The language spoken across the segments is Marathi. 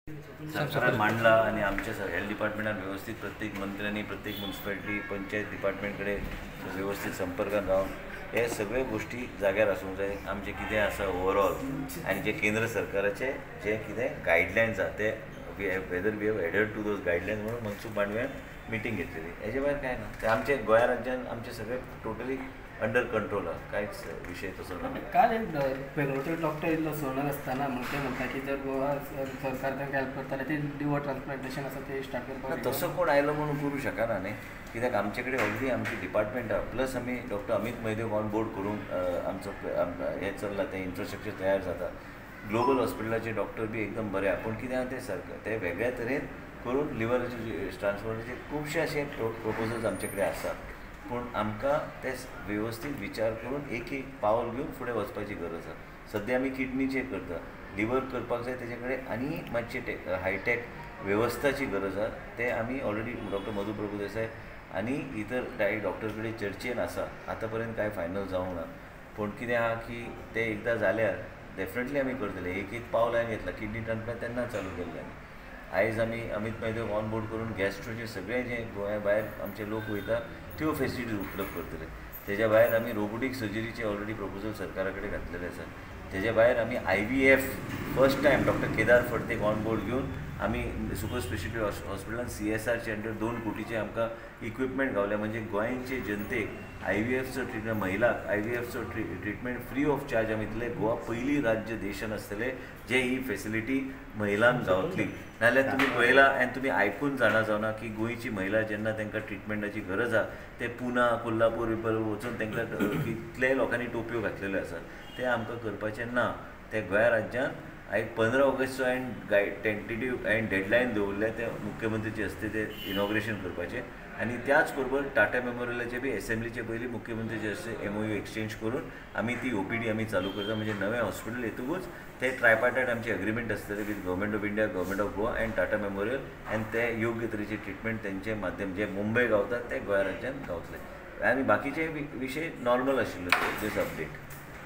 सरकारान मांडला आणि आमच्या हेल्थ डिपार्टमेंटान व्यवस्थित प्रत्येक मंत्र्यांनी प्रत्येक म्युनिसिपालिटी पंचायत डिपार्टमेंट कडेन व्यवस्थित संपर्कान रावन हे सगळे गोष्टी जाग्यार आसूंक जाय. आमचे कितें आसा ओवरऑल आनी जे केंद्र सरकाराचे जे कितें गायडलायन्स आसा ते वेदर वी हॅव एडर्ड टू दोज गायडलायन्स म्हणून मनसूख मांडव्यान मिटींग घेतलेली. हेजे भायर कांय ना. ते आमचे गोंया राज्यान आमचे सगळे टोटली अंडर कंट्रोल आहा. कांयच विशय तसो ना. काल एक बेंगळुरूचो डॉक्टर इल्लो सोनर आसतना म्हणून ते म्हणटा की जर गोवा सरकार तांकां हेल्प करताले ते लिवर ट्रान्सप्लांटेशन आसा ते स्टार्ट करपाक तसो कोण आयलो म्हणून करूं शकना न्ही. कित्याक आमचे कडेन ऑलरेडी आमची डिपार्टमेंट आहा. प्लस आमी doctor Amit Maidev on board करून आमचो हें चल्लां तें इन्फ्रास्ट्रक्चर तयार जाता. ग्लोबल हॉस्पिटलाचे डॉक्टर बी एकदम बरे आहा. पूण कितें आहा ते सरकार ते वेगळ्या तरेन करून लिवराचे ट्रान्सप्लांटाचे खुबशे अशे प्रोपोजल्स आमचे कडेन आसा. पूण आमकां ते वेवस्थीत विचार करून एक एक पावल घेवन फुडें वचपाची गरज आहा. सद्या आमी किडनीचेर करता. लिवर करपाक जाय तेजे कडेन आनी मातशे हायटॅक वेवस्थाची गरज आहा. ते आमी ऑलरेडी डॉक्टर मधु प्रभू देसाय आनी इतर डॉक्टर कडेन चर्चेन आसा. आतां पर्यंत कांय फायनल जावंक ना. पूण कितें आहा की ते एकदां जाल्यार डेफिनेटली आमी करतले. एक एक पावल हांवें घेतला. किडनी ट्रान्सप्लांट तेन्ना चालू केल्लें. आयज आमी अमित मैदेव ऑन बोर्ड करून गॅस्ट्रोचे सगळे जे गोंया भायर आमचे लोक वयता त्यो फेसिलिटीज उपलब्ध करतले. तेज्या भायर आमी रोबोटीक सर्जरीचे ऑलरेडी प्रपोजल सरकारा कडेन घातलेले आसा. तेज्या भायर आमी IVF first time doctor Kedar फडतेक ऑन बोर्ड घेवन आमी सुपर स्पेशलिटी हॉस्पिटलान CSRचे अंडर 2 कोटीचे आमकां इक्विपमेंट गावल्या. म्हणजे गोंयचे जनतेक IVFचो ट्रिटमेंट महिलाक IVFचो ट्रिटमेंट फ्री ऑफ चार्ज आमी दितले. गोवा पयली राज्य देशान आसतले जे ही फेसिलिटी महिलांक गावतली. नाजाल्यार तुमी पळयला आनी तुमी आयकून जाणा जावना की गोंयची महिला जेन्ना तांकां ट्रिटमेंटाची गरज आहा ते पुना कोल्हापूर वचून तांकां कितलेय लोकांनी टोपयो घातलेल्यो आसा. ते आमकां करपाचें ना. ते गोंया राज्यान 15 ऑगस्टचो हांवें टेंटेटीव हांवें डेडलायन दवरले ते मुख्यमंत्रीचे हस्ते ते इनॉग्रेशन करपाचें. आनी त्याच बरोबर टाटा मेमोरियलाचे बी असेंब्लीचे पयलीं मुख्यमंत्रीचे हस्ते MOU एक्सचेंज करून आमी ती OPD आमी चालू करता. म्हणजे नवें हॉस्पिटल येतकूच ते ट्रायपार्टायट आमचे एग्रीमेंट आसतले with government of India, government of Goa and Tata memorial आनी ते योग्य तरेचे ट्रिटमेंट तेंचे माध्यम जे मुंबय गावतात ते गोंया राज्यान गावतले. आनी बाकीचे विशय नॉर्मल आशिल्ले दीस अपडेट.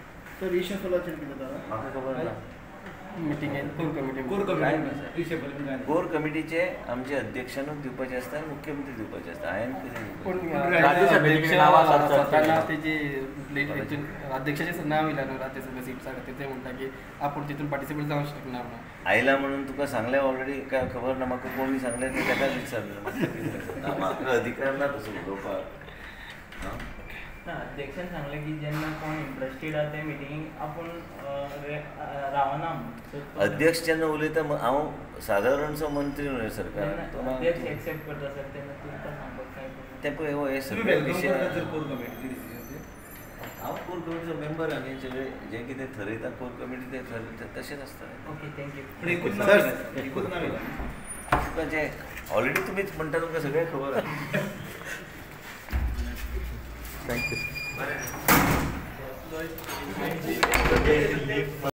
तर विशय सोलाचेर कितें जाता म्हाका खबर ना. कोर कमिटीचे आमचे अध्यक्षानूच दिवपाचे आसता आनी मुख्यमंत्री दिवपाचे आसता. हांवें अध्यक्षाचें नांव येयला न्हू राज्यसभा सिट्सा खातीर ते म्हणटा की आपूण तितून पार्टिसिपेट जावंक शकना म्हणून. आयला म्हणून तुका सांगलें ऑलरेडी काय खबर ना. म्हाका कोणी सांगलें तें ताकाच विचारलें. म्हाका अधिकार ना तसो उलोवपाक. अध्यक्षान सांगलें की जेन्ना कोण इंट्रस्टेड आहा ते मिटिंगेक आपूण रावना. अध्यक्ष जेन्ना उलयता हांव सादारणसो मंत्री न्हय सरकार. अध्यक्ष एक्सेप्ट करता सर तेन्ना तुमकां सांगपाक काय ते पळय हे सगळे विशय हांव कोर कमिटीचो मेंबर आनी सगळे जे कितें थरयता कोर कमिटी ते थरयता तशेंच आसता. Okay thank you. तुका जे ऑलरेडी तुमीच म्हणटा तुमकां सगळें खबर आहा. थँक्यू.